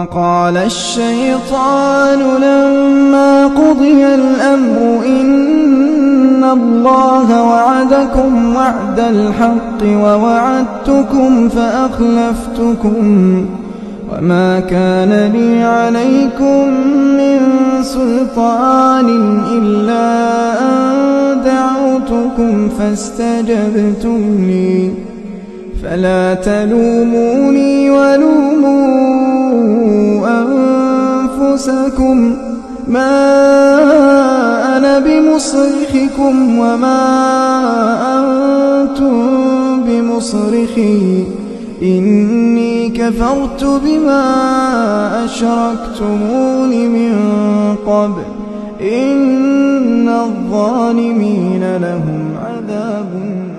وقال الشيطان لما قضي الأمر إن الله وعدكم وعد الحق ووعدتكم فأخلفتكم وما كان لي عليكم من سلطان إلا أن دعوتكم فاستجبتم لي فلا تلوموني ولوموا أنفسكم ما أنا بمصرخكم وما أنتم بمصرخي إني كفرت بما أشركتمون من قبل إن الظالمين لهم عذاب